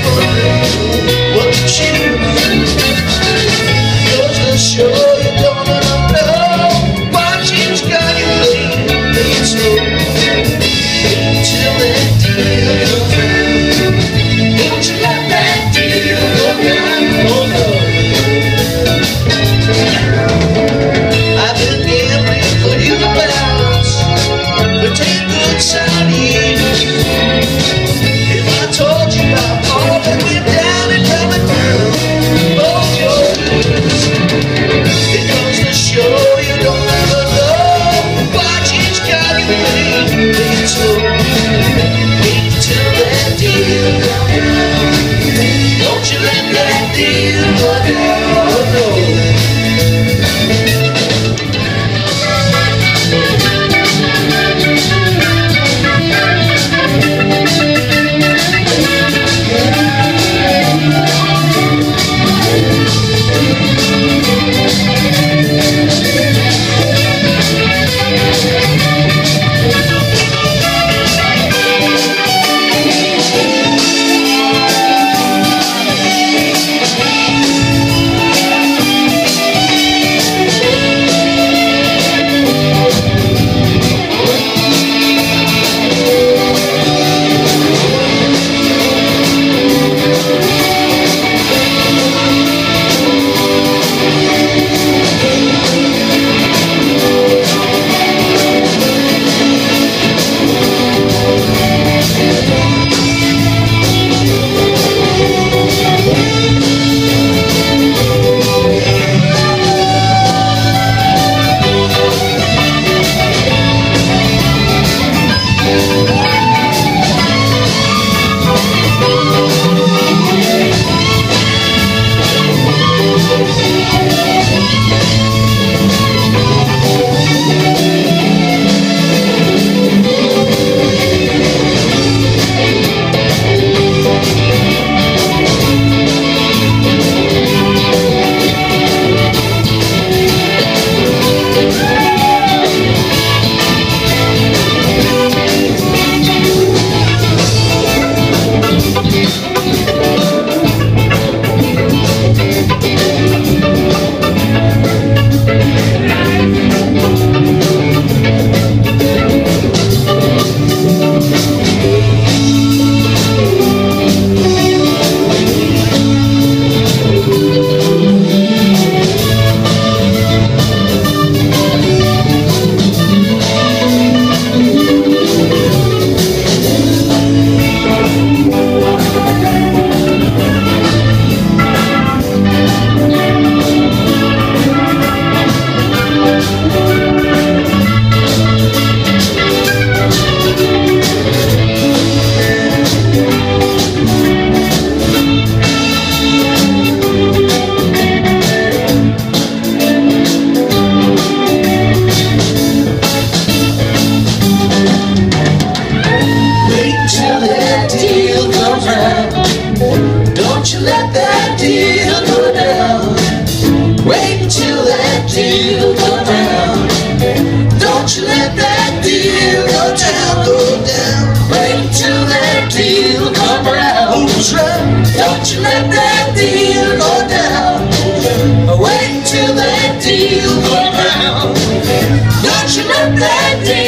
what to choose. Goes to show you don't know. Watching's got you playing slow. Till that deal comes round. Don't you let that deal go down. Oh no. I've been gambling for you to balance, but take good side easy. If I told you about all that went down in common ground, both your ears, it goes to show you don't ever know. Watching's got you playing slow. Wait till that deal comes down. Don't you let that deal go down. Oh no. Don't you let that deal go down. Wait until that deal go down. Don't you let that deal go down, go down. Wait until that deal come around. Don't you let that deal go down. Wait until that deal come around. Don't you let that deal